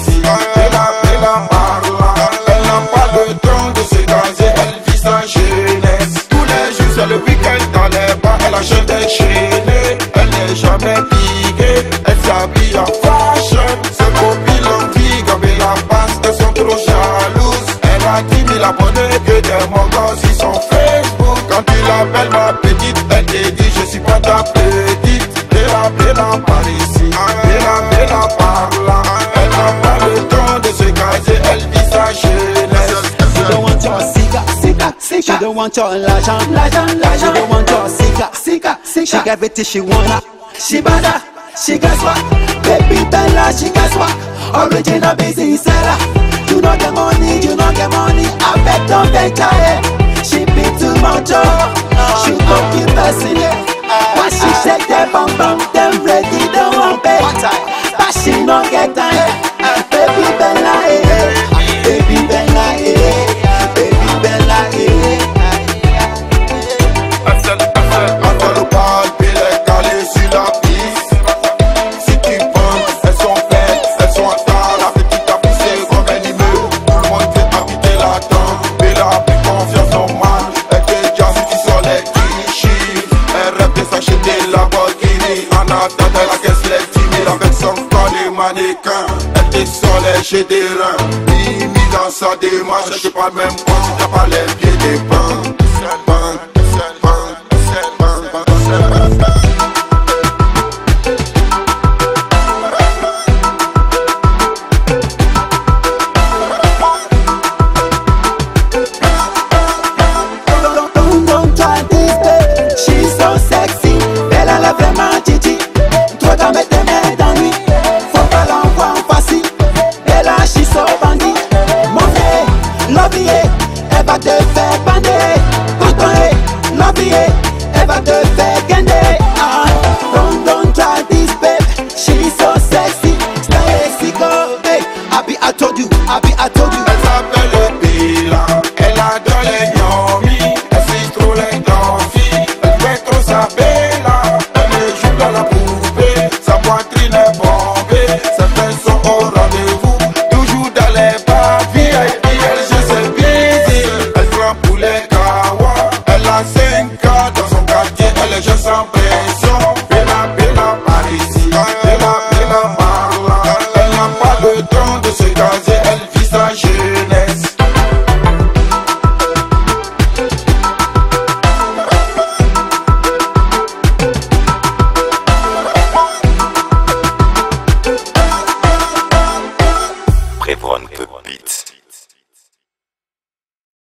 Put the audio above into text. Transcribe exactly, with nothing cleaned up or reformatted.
ici. Bella, Bella parla, elle n'a pas le temps de se gazer, elle vit sa jeunesse. Tous les jours c'est le week-end dans les bars, elle achète des chaînés. Elle n'est jamais piquée, elle s'habille en fashion. Ses copines l'envie, comme la passe, elles sont trop jalouses. Elle a dix mille abonnés que des mongols sur son Facebook. Quand tu l'appelles ma petite, elle te dit je suis pas ta petite. Bella, Bella par ici, Bella, Bella par là. Elle n'a pas le temps de se caser, elle vit sa jeunesse. She don't want your sika, sika, sika. She don't want your legend, legend, legend. She don't want your sika, sika, sika. She got everything she want. She bada, she got swag. Baby Bella, she got swag. Original busy seller. You know the money, you know the money. I bet don't bet her. She be too much, oh. She go keep passing it. But she shake that bum bum, them ready, don't want pay. But she no get time. Baby Bella, eh. Baby Bella, eh. Baby Bella, eh. Elle s'est, elle s'est, avant le bal, elle est calée sur la piste. Si tu penses, elles sont faites, elles sont en tas. La petite a poussé comme un immeuble. Tout le monde veut habiter là-dedans. Bella a plus confiance en mal. Elle te déjà si sur les clichés. Elle rêve de s'acheter la Lamborghini. En attendant la caisse les dix mille avec son corps de mannequin. Elle te sort les jets des reins. Mis dans sa démarche, je parle même pas si t'as pas les pieds des pains.